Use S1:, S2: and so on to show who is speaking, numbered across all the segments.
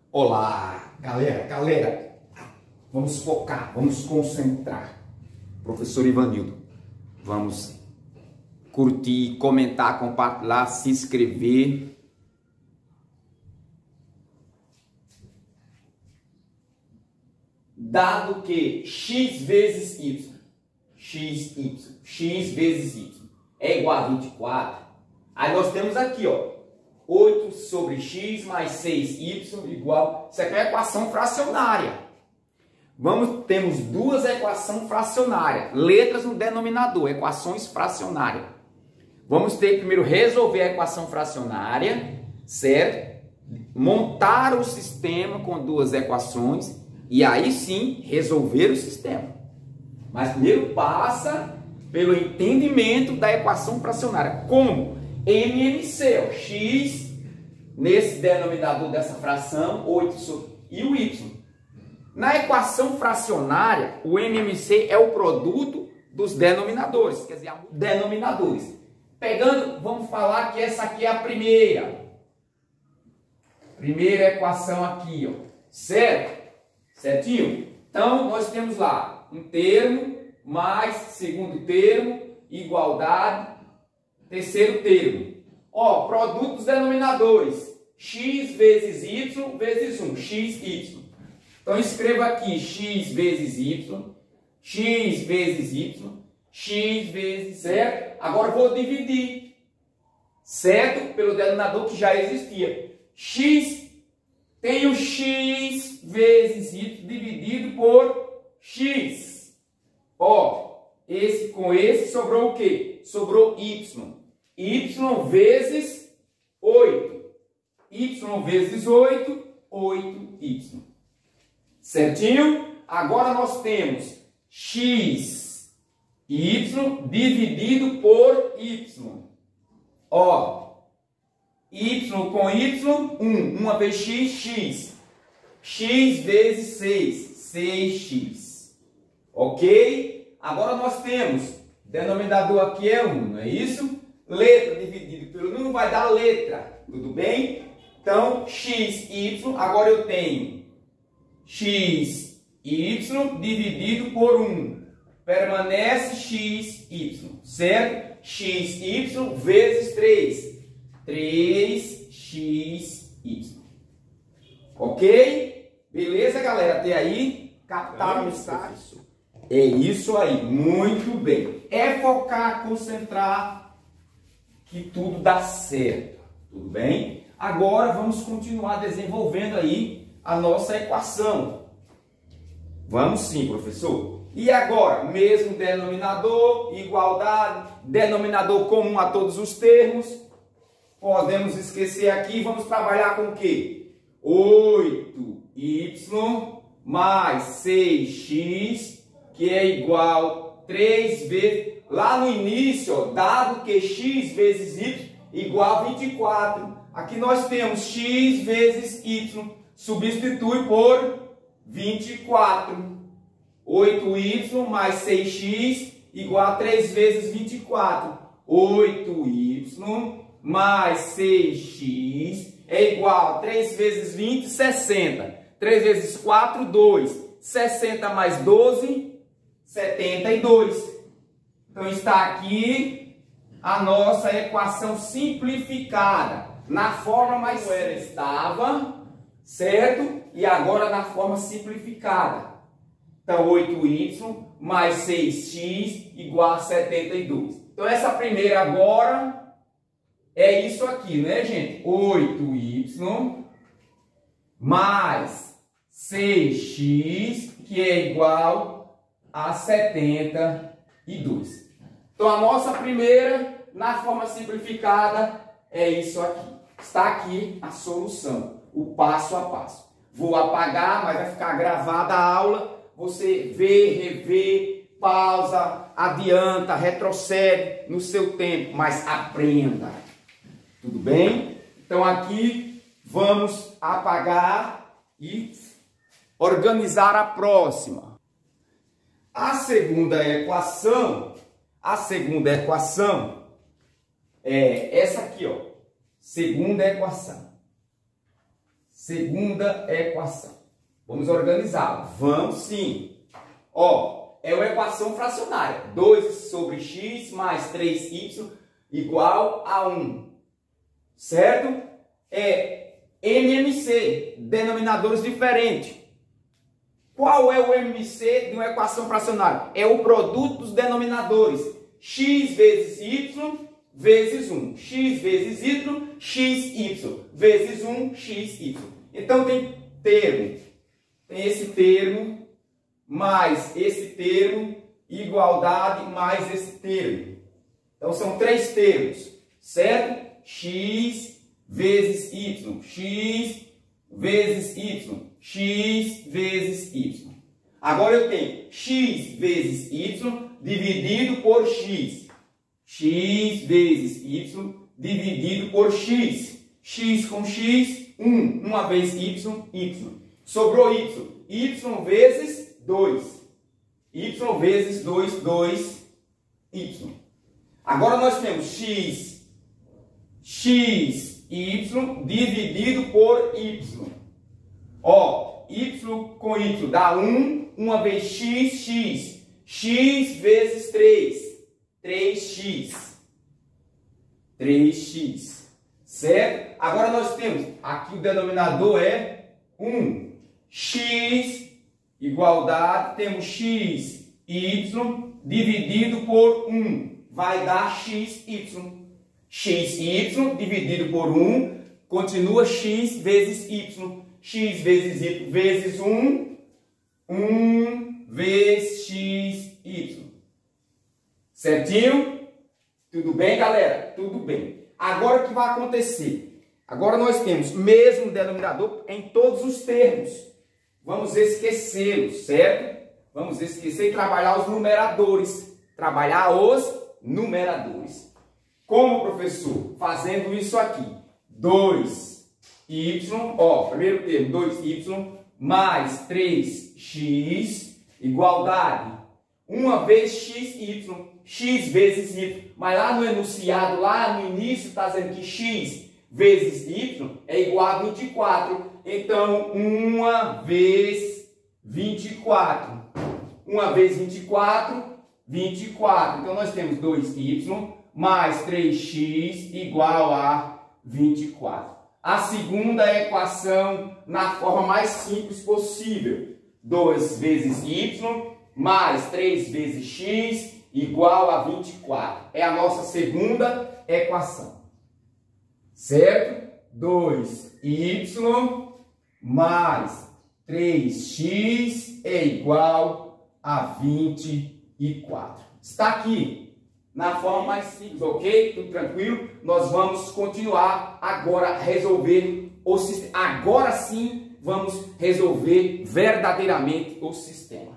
S1: Olá, galera, vamos focar, vamos concentrar. Professor Ivanildo, vamos curtir, comentar, compartilhar, se inscrever. Dado que x vezes y, x vezes y é igual a 24, aí nós temos aqui, ó, 8 sobre x mais 6y igual... Isso aqui é uma equação fracionária. Temos duas equações fracionárias. Letras no denominador, equações fracionárias. Vamos ter que primeiro resolver a equação fracionária, certo? Montar o sistema com duas equações e aí sim resolver o sistema. Mas primeiro passa pelo entendimento da equação fracionária. Como? MMC, ó, x nesse denominador dessa fração, 8 sobre e o y. Na equação fracionária, o MMC é o produto dos denominadores, quer dizer, denominadores. Pegando, vamos falar que essa aqui é a primeira equação aqui, ó, certo? Certinho? Então, nós temos lá um termo mais segundo termo, igualdade, terceiro termo. Ó, produto dos denominadores. X vezes y vezes 1. XY. Então, escreva aqui x vezes y. X vezes y. X vezes... Certo? Agora, vou dividir. Certo? Pelo denominador que já existia. X... Tenho x vezes y dividido por x. Ó, esse com esse sobrou o quê? Sobrou y. Y vezes 8. Y vezes 8, 8y. Certinho? Agora nós temos x, y dividido por y. Ó, y com y, 1. 1 vezes x, x. X vezes 6, 6x. Ok? Agora nós temos, denominador aqui é 1, não é isso? Letra dividido pelo número vai dar letra, tudo bem? Então, x, y, agora eu tenho x, y dividido por 1. Permanece x, y, certo? X, y vezes 3. 3x, y. Ok? Beleza, galera? Até aí, captaram a mensagem? É isso aí, muito bem. É focar, concentrar, que tudo dá certo, tudo bem? Agora vamos continuar desenvolvendo aí a nossa equação. Vamos sim, professor. E agora, mesmo denominador, igualdade, denominador comum a todos os termos. Podemos esquecer aqui, vamos trabalhar com o quê? 8y mais 6x, que é igual 3 vezes... Lá no início, ó, dado que x vezes y igual a 24. Aqui nós temos x vezes y, substitui por 24. 8y mais 6x igual a 3 vezes 24. 8y mais 6x é igual a 3 vezes 20, 60. 3 vezes 4, 2. 60 mais 12, 72. Então está aqui a nossa equação simplificada. Na forma mais ela estava, certo? E agora na forma simplificada. Então 8y mais 6x igual a 72. Então essa primeira agora é isso aqui, né, gente? 8y mais 6x, que é igual a 72. Então, a nossa primeira, na forma simplificada, é isso aqui. Está aqui a solução, o passo a passo. Vou apagar, mas vai ficar gravada a aula. Você vê, revê, pausa, adianta, retrocede no seu tempo, mas aprenda. Tudo bem? Então, aqui vamos apagar e organizar a próxima. A segunda equação é essa aqui, ó. Segunda equação. segunda equação. Vamos organizá-la. Vamos sim. Ó, é uma equação fracionária. 2 sobre x mais 3y igual a 1. Certo? É MMC, denominadores diferentes. Qual é o MMC de uma equação fracionária? É o produto dos denominadores. X vezes y vezes 1. X vezes y, xy vezes 1, xy. Então tem termo. Tem esse termo mais esse termo, igualdade mais esse termo. Então são 3 termos, certo? X vezes y, x vezes y, x vezes y. Agora eu tenho x vezes y dividido por x. X vezes y dividido por x. X com x, 1. Uma vez y, y. Sobrou y. Y vezes 2. Y vezes 2, 2, y. Agora nós temos x, y dividido por y. Ó, y com y dá 1. Uma vez x, x. X vezes 3. 3x. 3x. Certo? Agora nós temos, aqui o denominador é 1. X, igualdade, temos x, y, dividido por 1. Vai dar xy. Xy dividido por 1, continua x vezes y. X vezes y vezes 1. 1 vezes xy. Certinho? Tudo bem, galera? Tudo bem. Agora o que vai acontecer? Agora nós temos mesmo denominador em todos os termos. Vamos esquecê-los, certo? Vamos esquecer e trabalhar os numeradores. Trabalhar os numeradores. Como, professor? Fazendo isso aqui. 2y, ó, primeiro termo, 2y mais 3x, igualdade. Uma vez xy, x vezes y. Mas lá no enunciado, lá no início, está dizendo que x vezes y é igual a 24. Então, 1 vezes 24. 1 vezes 24, 24. Então, nós temos 2y mais 3x igual a 24. A segunda equação na forma mais simples possível. 2 vezes y mais 3 vezes x igual a 24. É a nossa segunda equação. Certo? 2y mais 3x é igual a 24. Está aqui na forma mais simples, ok? Tudo tranquilo? Nós vamos continuar agora a resolver o sistema. Agora sim vamos resolver verdadeiramente o sistema.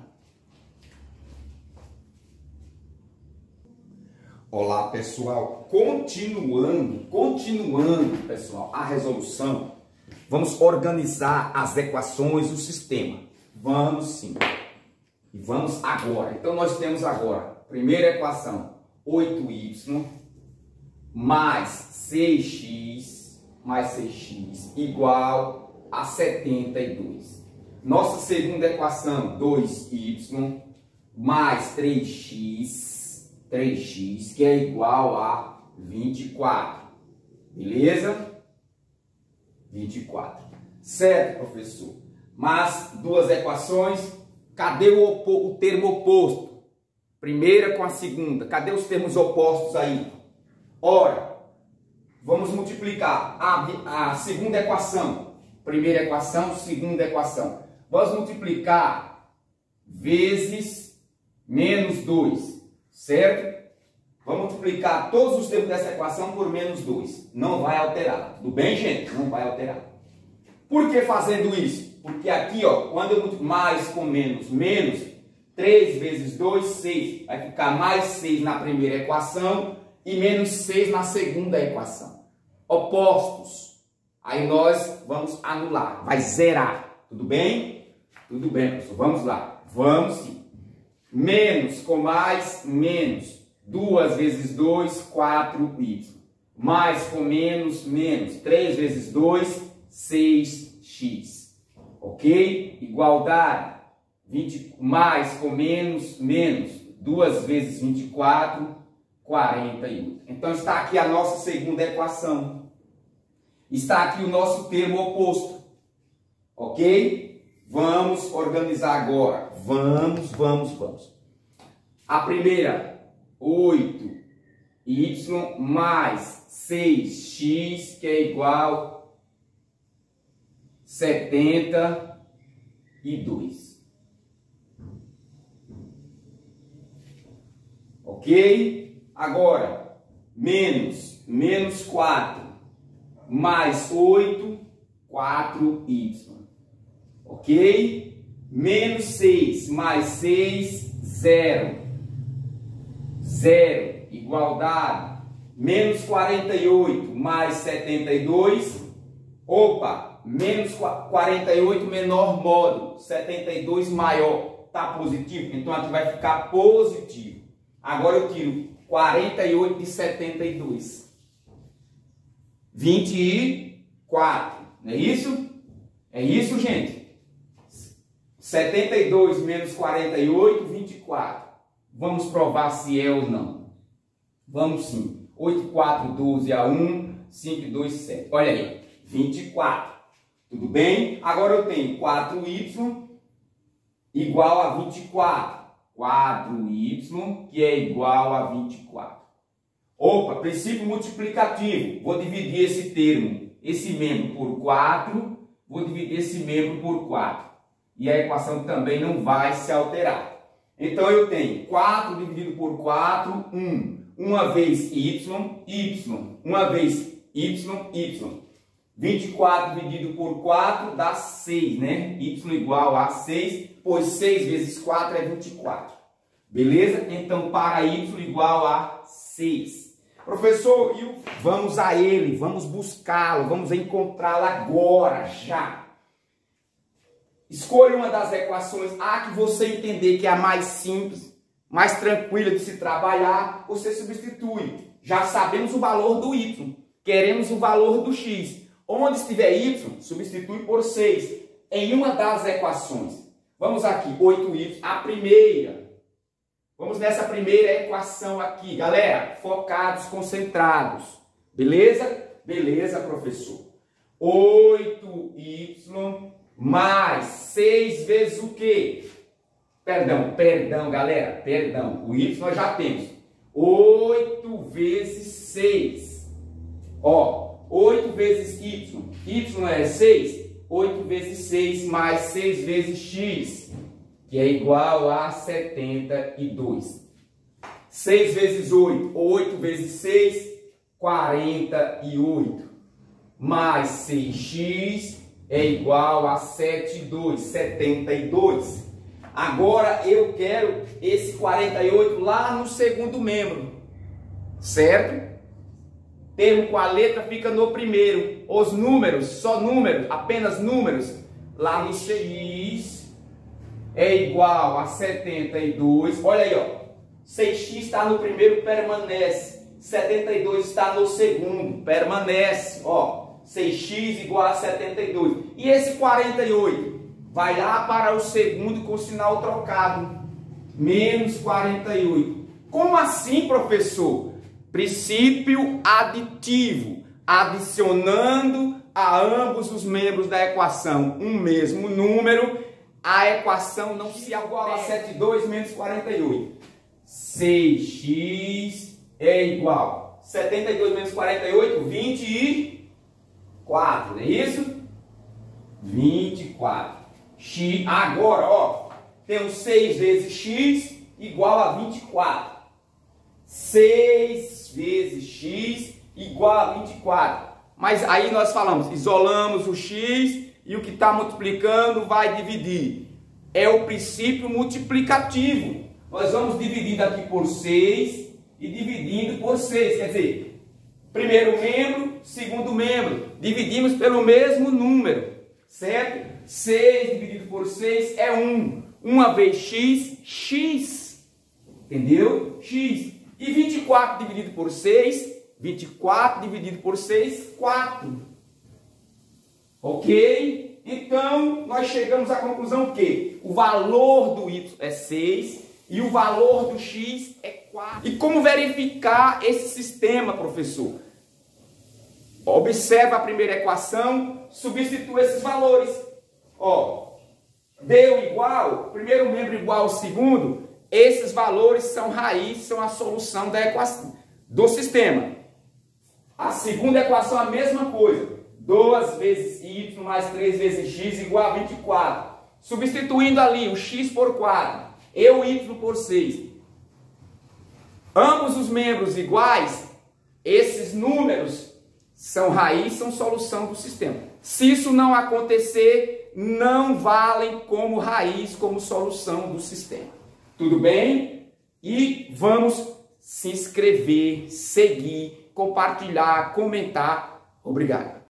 S1: Olá, pessoal. Continuando, pessoal, a resolução. Vamos organizar as equações do sistema. Vamos sim. E vamos agora. Então, nós temos agora, primeira equação, 8y mais 6x igual a 72. Nossa segunda equação, 2y mais 3x, que é igual a 24. Beleza? 24. Certo, professor? Mas duas equações, cadê o termo oposto? Primeira com a segunda. Cadê os termos opostos aí? Ora, vamos multiplicar a segunda equação. Primeira equação, segunda equação. Vamos multiplicar vezes menos 2. Certo? Vamos multiplicar todos os termos dessa equação por menos 2. Não vai alterar. Tudo bem, gente? Não vai alterar. Por que fazendo isso? Porque aqui, ó, quando eu multiplico mais com menos, 3 vezes 2, 6. Vai ficar mais 6 na primeira equação e menos 6 na segunda equação. Opostos. Aí nós vamos anular. Vai zerar. Tudo bem? Tudo bem, professor. Vamos lá. Vamos sim. Menos com mais, menos. 2 vezes 2, 4y. Mais com menos, menos. 3 vezes 2, 6x. 6x. Ok? Igualdade. 20 mais com menos, menos. 2 vezes 24, 48. Então está aqui a nossa segunda equação. Está aqui o nosso termo oposto. Ok? Vamos organizar agora. Vamos. A primeira, 8y mais 6x, que é igual a 72. Ok? Agora, menos 4 mais 8, 4y. Ok? Menos 6 mais 6, 0. Igualdade. Menos 48 mais 72. Opa! Menos 48 menor módulo. 72 maior. Tá positivo? Então aqui vai ficar positivo. Agora eu tiro 48 de 72. 24. Não é isso? É isso, gente? 72 menos 48, 24. Vamos provar se é ou não. Vamos sim. 8, 4, 12 a 1, 5, 2, 7. Olha aí. 24. Tudo bem? Agora eu tenho 4y igual a 24. 4y, que é igual a 24. Opa, princípio multiplicativo. Vou dividir esse termo, esse membro por 4. Vou dividir esse membro por 4. E a equação também não vai se alterar. Então eu tenho 4 dividido por 4, 1. Uma vez y. Uma vez y. 24 dividido por 4 dá 6, né? Y igual a 6, pois 6 vezes 4 é 24. Beleza? Então, para y igual a 6. Professor, vamos a ele, vamos buscá-lo, vamos encontrá-lo agora, já. Escolha uma das equações, a que você entender que é a mais simples, mais tranquila de se trabalhar, você substitui. Já sabemos o valor do y, queremos o valor do x. Onde estiver y, substitui por 6 em uma das equações. Vamos aqui, 8y, a primeira. Vamos nessa primeira equação aqui. Galera, focados, concentrados. Beleza? Beleza, professor. 8y mais 6 vezes o quê? Perdão, galera. Perdão. O y nós já temos. 8 vezes 6. Ó, 8 vezes y. Y é 6. 8 vezes 6 mais 6 vezes x, que é igual a 72. 6 vezes 8. 8 vezes 6, 48. Mais 6x é igual a 72. Agora eu quero esse 48 lá no segundo membro. Certo? Termo com a letra fica no primeiro. Os números, só números, apenas números. Lá no x é igual a 72. Olha aí, ó. 6x está no primeiro, permanece. 72 está no segundo, permanece. Ó, 6x igual a 72. E esse 48 vai lá para o segundo com sinal trocado. Menos 48. Como assim, professor? Princípio aditivo, adicionando a ambos os membros da equação um mesmo número, a equação não se igual a 72 menos 48. 6x é igual a 72 menos 48, 24, não é isso? 24. X, agora, ó, temos 6 vezes x igual a 24. 6 vezes x igual a 24. Mas aí nós falamos, isolamos o x e o que está multiplicando vai dividir. É o princípio multiplicativo. Nós vamos dividindo aqui por 6 e dividindo por 6. Quer dizer, primeiro membro, segundo membro. Dividimos pelo mesmo número. Certo? 6 dividido por 6 é 1. Uma vez x, x. Entendeu? X. E 24 dividido por 6, 24 dividido por 6, 4. Ok? Então, nós chegamos à conclusão que o valor do y é 6 e o valor do x é 4. E como verificar esse sistema, professor? Observa a primeira equação, substitua esses valores. Ó, deu igual, primeiro membro igual ao segundo, esses valores são raiz, são a solução da equação, do sistema. A segunda equação a mesma coisa. 2 vezes y mais 3 vezes x igual a 24. Substituindo ali o x por 4 e o y por 6. Ambos os membros iguais, esses números são raiz, são solução do sistema. Se isso não acontecer, não valem como raiz, como solução do sistema. Tudo bem? E vamos se inscrever, seguir, compartilhar, comentar. Obrigado.